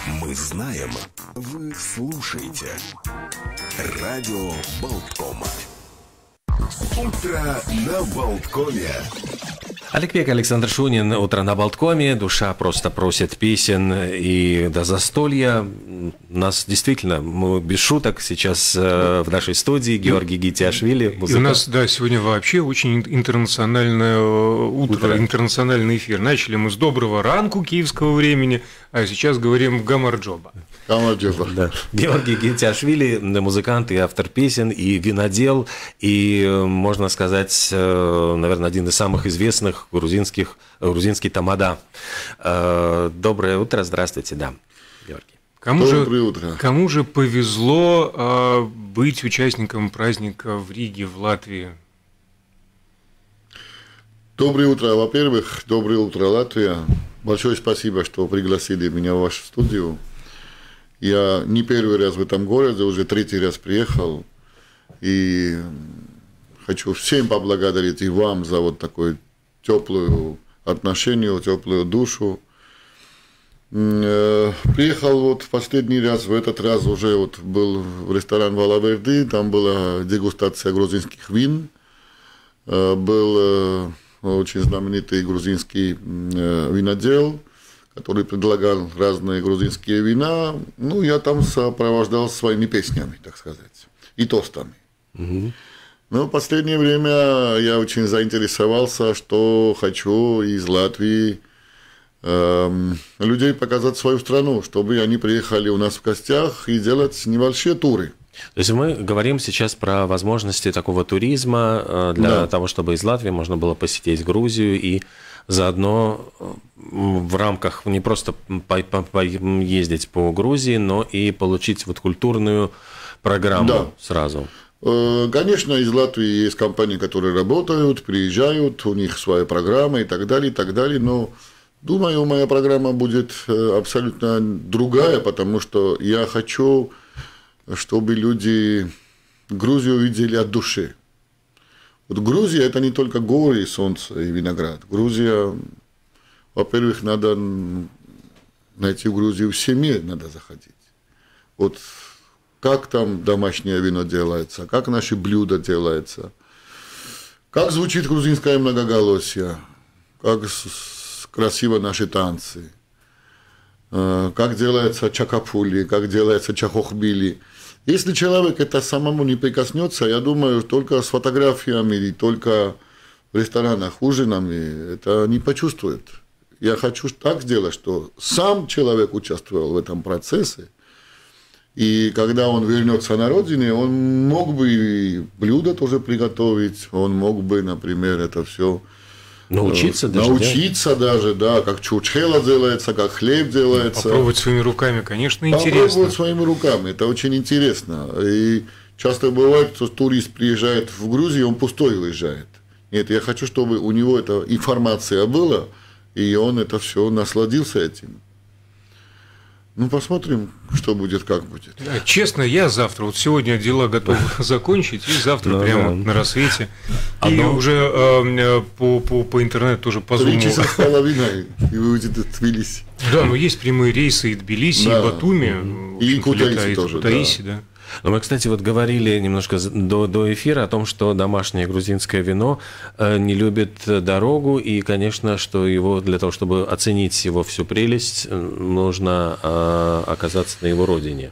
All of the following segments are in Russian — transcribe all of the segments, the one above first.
Мы знаем, вы слушаете. Радио Болтком. Утро на Болткоме. Олег Пек, Александр Шунин. Утро на Болткоме. Душа просто просит песен и до застолья. У нас действительно, мы без шуток, сейчас в нашей студии Георгий Гитяшвили. И у нас, да, сегодня вообще очень интернациональное утро, интернациональный эфир. Начали мы с доброго ранку киевского времени, а сейчас говорим гамарджоба. Да. Георгий Гитяшвили, музыкант и автор песен, и винодел, и, можно сказать, наверное, один из самых известных грузинский тамада. Доброе утро, здравствуйте, да, Георгий. Кому же повезло быть участником праздника в Риге, в Латвии? Доброе утро, во-первых, доброе утро, Латвия. Большое спасибо, что пригласили меня в вашу студию. Я не первый раз в этом городе, уже третий раз приехал. И хочу всем поблагодарить и вам за вот такое теплое отношение, теплую душу. Приехал вот в последний раз, в этот раз уже вот был в ресторан Валаверди, там была дегустация грузинских вин. Был очень знаменитый грузинский винодел, который предлагал разные грузинские вина. Ну, я там сопровождал своими песнями, так сказать, и тостами. Но в последнее время я очень заинтересовался, что хочу из Латвии людей показать свою страну, чтобы они приехали у нас в гостях и делать небольшие туры. То есть мы говорим сейчас про возможности такого туризма для того, чтобы из Латвии можно было посетить Грузию и заодно в рамках не просто ездить по Грузии, но и получить вот культурную программу сразу. Конечно, из Латвии есть компании, которые работают, приезжают, у них своя программа и так далее, но думаю, моя программа будет абсолютно другая, потому что я хочу, чтобы люди Грузию видели от души. Вот Грузия – это не только горы, солнце и виноград. Грузия, во-первых, надо найти в Грузию в семье, надо заходить. Вот как там домашнее вино делается, как наши блюда делаются, как звучит грузинское многоголосие, как красиво наши танцы, как делается чакапули, как делается чахохбили. Если человек это самому не прикоснется, я думаю, только с фотографиями или только в ресторанах, ужинами это не почувствует. Я хочу так сделать, что сам человек участвовал в этом процессе, и когда он вернется на родину, он мог бы и блюдо тоже приготовить, он мог бы, например, это все научиться даже, да, как чурчхела делается, как хлеб делается. Попробовать своими руками, конечно, интересно. Попробовать своими руками, это очень интересно. И часто бывает, что турист приезжает в Грузию, он пустой уезжает. Нет, я хочу, чтобы у него эта информация была, и он это все насладился этим. Ну, посмотрим, что будет, как будет. Честно, я завтра, вот сегодня дела готов закончить, и завтра прямо на рассвете. И уже по интернету тоже по Zoom. 3 часа с половиной, и вы будете в Тбилиси. Да, но есть прямые рейсы и Тбилиси, и Батуми. И Кутаиси тоже, да. Но мы, кстати, вот говорили немножко до эфира о том, что домашнее грузинское вино не любит дорогу, и, конечно, что его для того, чтобы оценить его всю прелесть, нужно оказаться на его родине.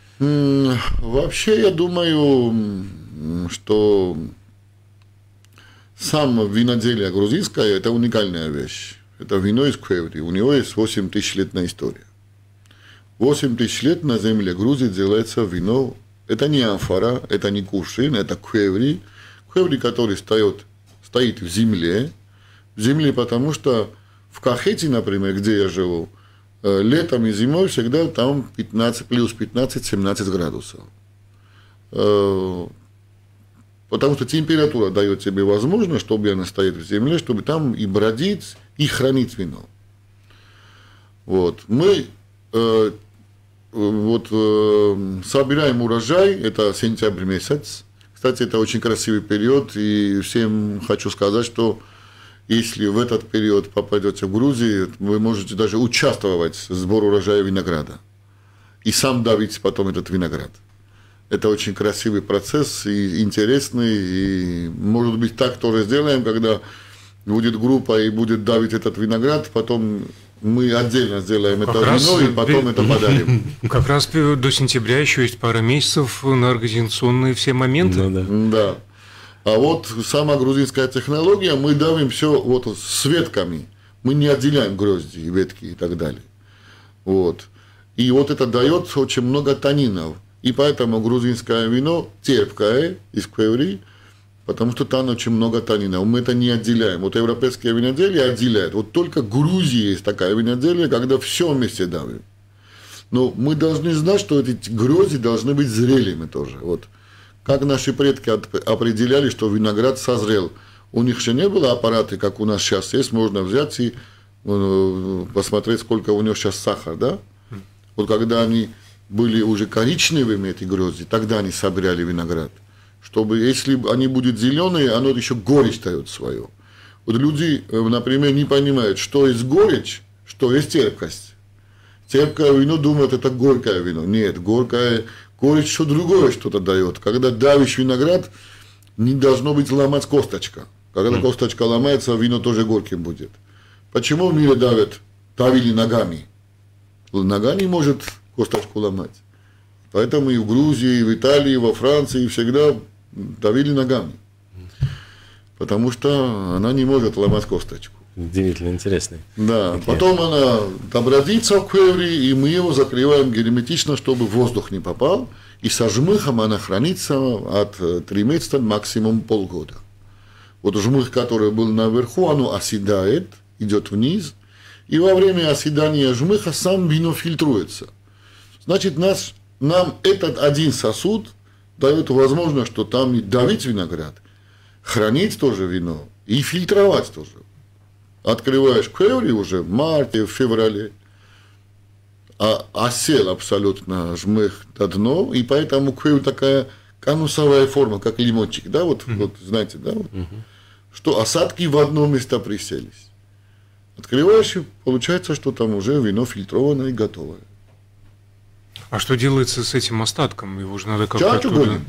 Вообще, я думаю, что сам виноделие грузинское – это уникальная вещь. Это вино из Квеври, у него есть 8 тысячелетняя история. 8 тысяч лет на земле Грузии делается вино. Это не амфора, это не кувшин, это квеври. Квеври, который стоит в земле, потому что в Кахете, например, где я живу, летом и зимой всегда там плюс 15-17 градусов. Потому что температура дает тебе возможность, чтобы она стоит в земле, чтобы там и бродить, и хранить вино. Вот. Мы собираем урожай, это сентябрь месяц. Кстати, это очень красивый период, и всем хочу сказать, что если в этот период попадете в Грузию, вы можете даже участвовать в сборе урожая винограда. и сам давить потом этот виноград. Это очень красивый процесс и интересный, и, может быть, так тоже сделаем, когда будет группа и будет давить этот виноград, потом мы отдельно сделаем это вино и потом это подарим. Как раз до сентября еще есть пара месяцев на организационные все моменты. Да. А вот сама грузинская технология, мы давим все вот с ветками, мы не отделяем грозди, ветки и так далее. Вот. И вот это дает очень много танинов. И поэтому грузинское вино терпкое из Квеври, потому что там очень много танинов. Мы это не отделяем. Вот европейские виноделия отделяют. Вот только в Грузии есть такая виноделие, когда все вместе давим. Но мы должны знать, что эти грозди должны быть зрелыми тоже. Вот. Как наши предки определяли, что виноград созрел. У них еще не было аппарата, как у нас сейчас есть. Можно взять и посмотреть, сколько у него сейчас сахар. Да? Вот когда они были уже коричневыми, эти грозди, тогда они собирали виноград. Чтобы, если они будут зеленые, оно еще горечь дает свое. Вот люди, например, не понимают, что есть горечь, что есть терпкость. Терпкое вино думают, это горькое вино. Нет, горькое, горечь что другое что-то дает. Когда давишь виноград, не должно быть ломать косточка. Когда косточка ломается, вино тоже горьким будет. Почему в мире давили ногами? Нога не может косточку ломать. Поэтому и в Грузии, и в Италии, и во Франции всегда давили ногами. Потому что она не может ломать косточку. Удивительно интересный. Да. Потом она добродится в Квеври, и мы его закрываем герметично, чтобы воздух не попал. И со жмыхом она хранится от 3 месяца, максимум полгода. Вот жмых, который был наверху, оно оседает, идет вниз. И во время оседания жмыха сам вино фильтруется. Значит, нам этот один сосуд дает возможность, что там и давить виноград, хранить тоже вино и фильтровать тоже. Открываешь Квеври уже в марте, в феврале, осел абсолютно жмых до дна, и поэтому Квеври такая конусовая форма, как лимончик, да, вот знаете, да, вот, что осадки в одно место приселись. Открываешь, и получается, что там уже вино фильтрованное и готовое. А что делается с этим остатком? Его же надо как-то Чачу гоним.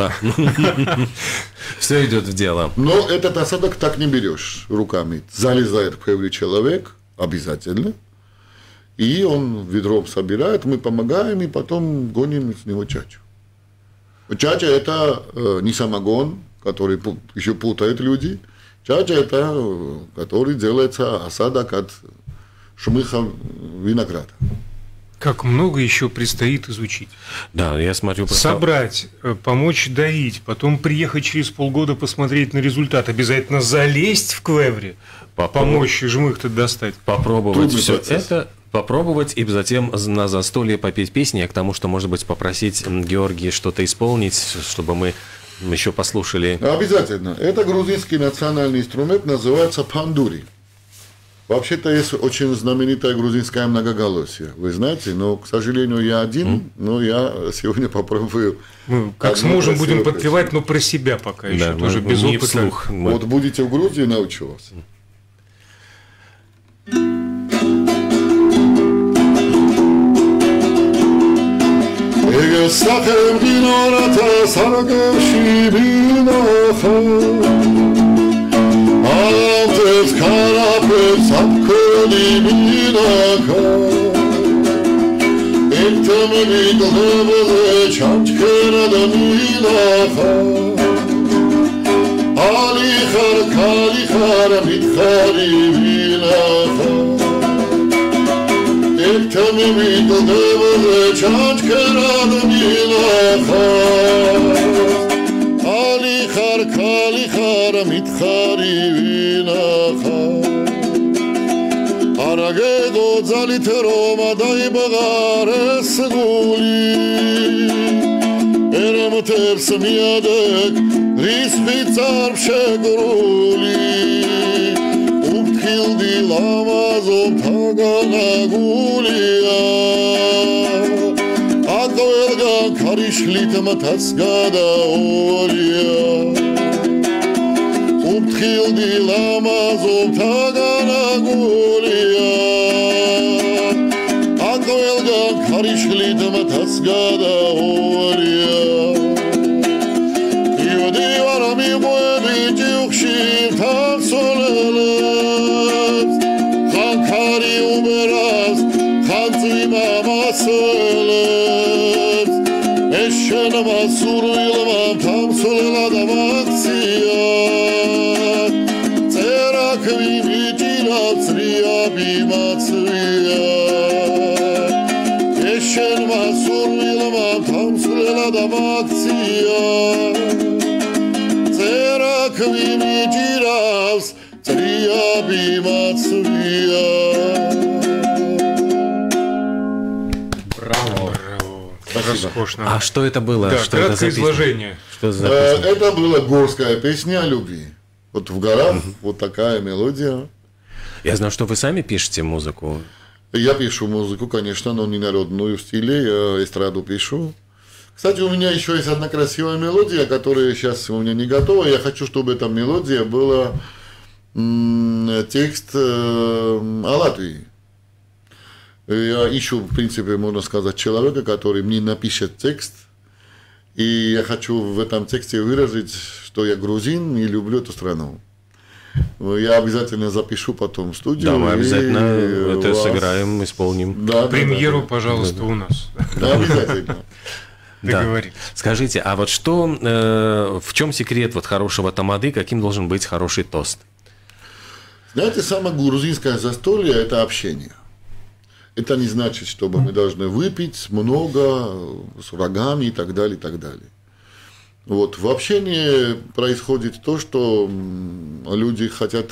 Все идет в дело. Но этот осадок так не берешь руками. Залезает в Квеври человек обязательно. И он ведром собирает, мы помогаем, и потом гоним с него чачу. Чача – это не самогон, который еще путают люди. Чача – это который делается осадок от шмыха винограда. Как много еще предстоит изучить. Да, я смотрю просто... Собрать, помочь доить, потом приехать через полгода посмотреть на результат, обязательно залезть в Квеври, помочь жмых-то достать. Попробовать все это, попробовать и затем на застолье попеть песни, а к тому, что, может быть, попросить Георгия что-то исполнить, чтобы мы еще послушали. Обязательно. Это грузинский национальный инструмент, называется пандури. Вообще-то есть очень знаменитая грузинская многоголосие, вы знаете, но, к сожалению, я один, но я сегодня попробую. Мы как сможем будем подпевать, но про себя пока еще, тоже без опыта. Вслух. Вот будете в Грузии, научу вас. Altız karapız sapkılı minaka Ektemini kılıbılı çançkınadı minaka Alihar kalihar mithari minaka Ektemini kılıbılı çançkınadı minaka Alihar kalihar mithari Arage godzali teroma dai bagares guli Erem ters miadek rispitsar psheguruli Ubkhildi lamazom tagana gulia Akoelgan karishlit matasgada olia Ubkhildi lamazom tagana gulia Akoelgan Харишли таматас гадаория Юди варами буэли тюкшив там солелес Ханкари умерас ханцвима маселес Эшенама суруилама там солеладамаксия Церакви митирацрия бимацрия Эшенама суруилама там солеладамаксия Церакви митирацрия бимацрия Роскошно. А что это было? Да, что это краткое за изложение. Что за песня? Это была горская песня о любви. Вот в горах вот такая мелодия. Я знаю, что вы сами пишете музыку. Я пишу музыку, конечно, но не народную в стиле, я эстраду пишу. Кстати, у меня еще есть одна красивая мелодия, которая сейчас у меня не готова. Я хочу, чтобы эта мелодия была текст о Латвии. Я ищу, в принципе, можно сказать, человека, который мне напишет текст. И я хочу в этом тексте выразить, что я грузин и люблю эту страну. Я обязательно запишу потом в студию. Да, мы обязательно это сыграем, исполним. Да, Премьеру, да. пожалуйста, у нас. Да, обязательно. Договорились. Скажите, а вот что, в чем секрет вот хорошего тамады, каким должен быть хороший тост? Знаете, самое грузинское застолье – это общение. Это не значит, чтобы мы должны выпить много, с врагами и так далее, и так далее. Вот. В общении происходит то, что люди хотят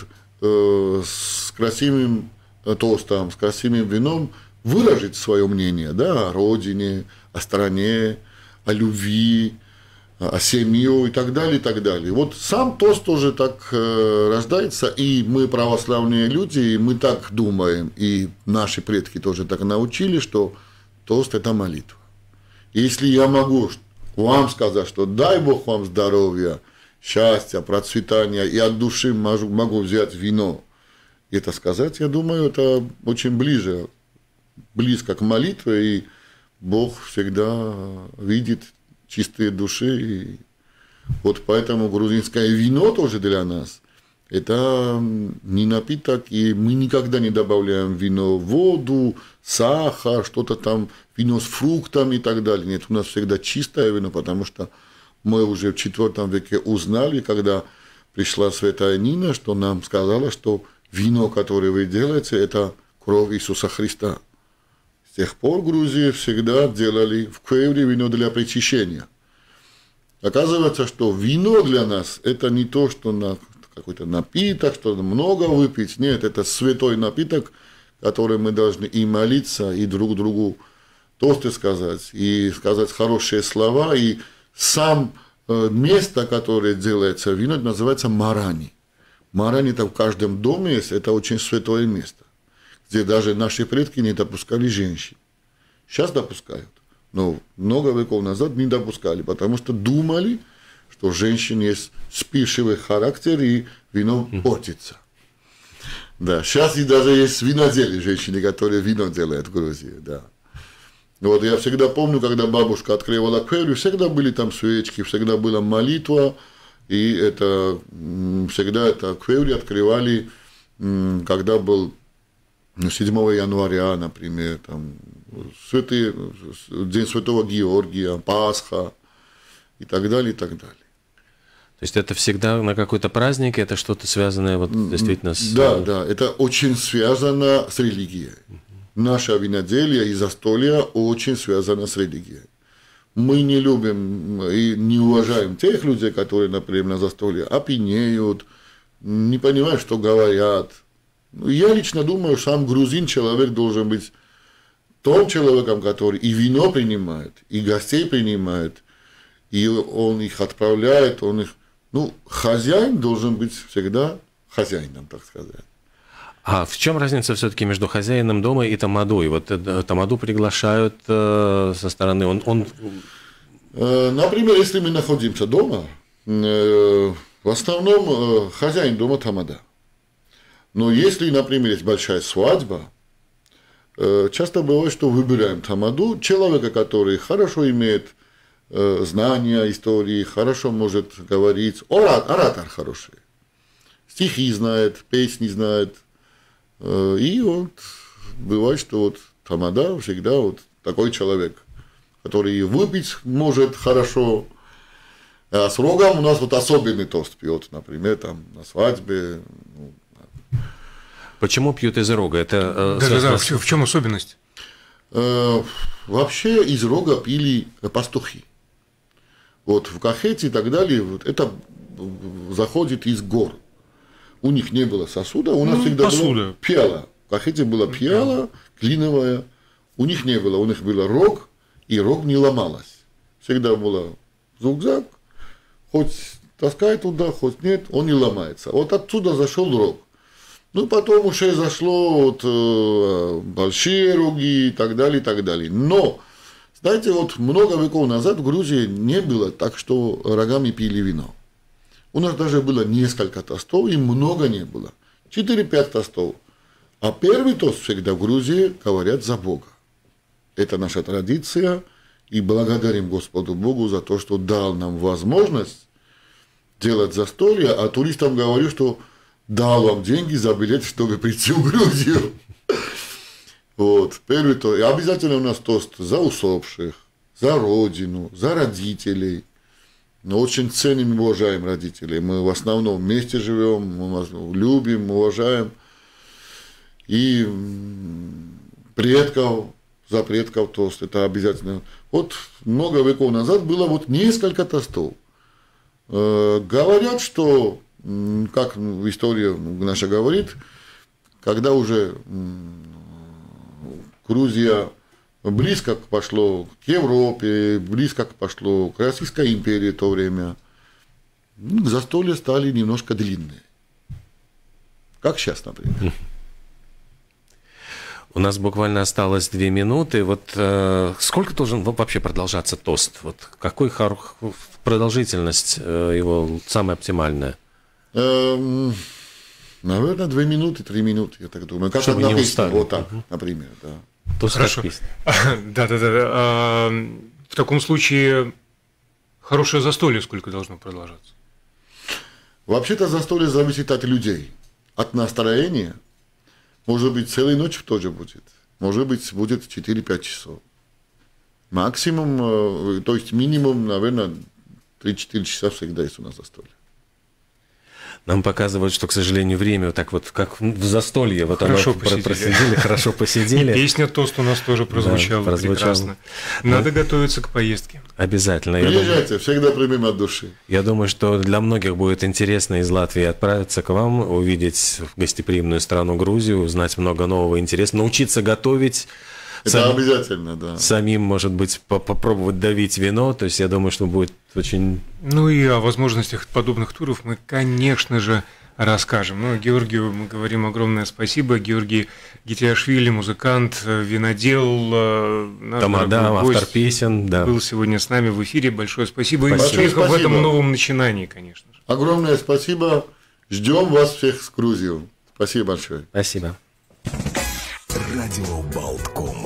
с красивым тостом, с красивым вином выразить свое мнение, да, о родине, о стране, о любви, о семье и так далее, и так далее. Вот сам тост тоже так рождается, и мы, православные люди, и мы так думаем, и наши предки тоже так научили, что тост – это молитва. И если я могу вам сказать, что дай Бог вам здоровья, счастья, процветания, и от души могу взять вино, и это сказать, я думаю, это очень близко к молитве, и Бог всегда видит чистые души. И вот поэтому грузинское вино тоже для нас – это не напиток, и мы никогда не добавляем в вино воду, сахар, что-то там, вино с фруктами и так далее. Нет, у нас всегда чистое вино, потому что мы уже в IV веке узнали, когда пришла святая Нина, что нам сказала, что вино, которое вы делаете, это кровь Иисуса Христа. С тех пор в Грузии всегда делали в квевре вино для причащения. Оказывается, что вино для нас – это не то, что какой-то напиток, что много выпить. Нет, это святой напиток, который мы должны и молиться, и друг другу тосты сказать, и сказать хорошие слова. И сам место, которое делается вино, называется марани. Марани это в каждом доме есть, это очень святое место, где даже наши предки не допускали женщин. Сейчас допускают, но много веков назад не допускали, потому что думали, что у женщин есть вспыльчивый характер и вино портится. Да, сейчас и даже есть винодели женщины, которые вино делают в Грузии, да. Вот я всегда помню, когда бабушка открывала квевру, всегда были там свечки, всегда была молитва, и это всегда это квевру открывали, когда был 7 января, например, там, День Святого Георгия, Пасха и так далее, и так далее. То есть это всегда на какой-то праздник, это что-то связанное вот действительно с... Да, да, это очень связано с религией. Наше виноделие и застолье очень связано с религией. Мы не любим и не уважаем тех людей, которые, например, на застолье опьянеют, не понимают, что говорят. Я лично думаю, сам грузин человек должен быть тем человеком, который и вино принимает, и гостей принимает, и он их отправляет, он их... Ну, хозяин должен быть всегда хозяином, так сказать. А в чем разница все-таки между хозяином дома и тамадой? Вот тамаду приглашают со стороны... Например, если мы находимся дома, в основном хозяин дома тамада. Но если, например, есть большая свадьба, часто бывает, что выбираем тамаду человека, который хорошо имеет знания истории, хорошо может говорить, оратор хороший, стихи знает, песни знает. И вот бывает, что вот тамада всегда вот такой человек, который выпить может хорошо. А с рогом у нас вот особенный тост пьет, например, там на свадьбе. Почему пьют из рога? Это Да, в чем особенность? Вообще из рога пили пастухи. Вот в Кахете и так далее, вот это заходит из гор. У них не было сосуда, у нас всегда была пиала. В Кахете была пиала клиновая, у них не было, у них был рог, и рог не ломалась. Всегда было зигзаг, хоть таскай туда, хоть нет, он не ломается. Вот отсюда зашел рог. Ну, потом уже зашло вот, большие роги и так далее, и так далее. Но, знаете, вот много веков назад в Грузии не было так, что рогами пили вино. У нас даже было несколько тостов, и много не было. 4-5 тостов. А первый тост всегда в Грузии говорят за Бога. Это наша традиция, и благодарим Господу Богу за то, что дал нам возможность делать застолье, а туристам говорю, что дал вам деньги за билет, чтобы прийти в Грузию. Вот, первый тост. И обязательно у нас тост за усопших, за родину, за родителей. Но очень ценим и уважаем родителей. Мы в основном вместе живем, мы вас любим, уважаем. И предков, за предков тост, это обязательно. Вот много веков назад было вот несколько тостов. Говорят, что, как история наша говорит, когда уже Грузия близко пошло к Европе, близко пошло к Российской империи в то время, застолья стали немножко длинные. Как сейчас, например. У нас буквально осталось 2 минуты. Вот сколько должен вообще продолжаться тост? Вот какой продолжительность его самая оптимальная? Наверное, 2 минуты, 3 минуты, я так думаю. Как чтобы одна не песня, устали. вот так, например, да. Тост Хорошо. как песня. Да. В таком случае хорошее застолье сколько должно продолжаться? Вообще-то застолье зависит от людей, от настроения. Может быть, целую ночь тоже будет. Может быть, будет 4-5 часов. Максимум, то есть минимум, наверное, 3-4 часа всегда есть у нас застолье. Нам показывают, что, к сожалению, время вот так вот, как в застолье, вот Хорошо оно посидели. просидели, хорошо посидели. И песня «Тост» у нас тоже прозвучала, Да, прозвучала. прекрасно. Надо готовиться к поездке. Обязательно. Я думаю, Приезжайте, всегда примем от души. я думаю, что для многих будет интересно из Латвии отправиться к вам, увидеть гостеприимную страну Грузию, узнать много нового интересного, научиться готовить. Это обязательно, да. Самим, может быть, попробовать давить вино. То есть, я думаю, что будет очень... Ну и о возможностях подобных туров мы, конечно же, расскажем. Ну, Георгию мы говорим огромное спасибо. Георгий Гетиашвили, музыкант, винодел, наш Тамада, дорогой гость, автор песен, да. был сегодня с нами в эфире. Большое спасибо. И Спасибо. успехов в этом Спасибо. новом начинании, конечно же. Огромное спасибо. Ждем вас всех в Грузию. Спасибо большое. Спасибо. Радио Болтком.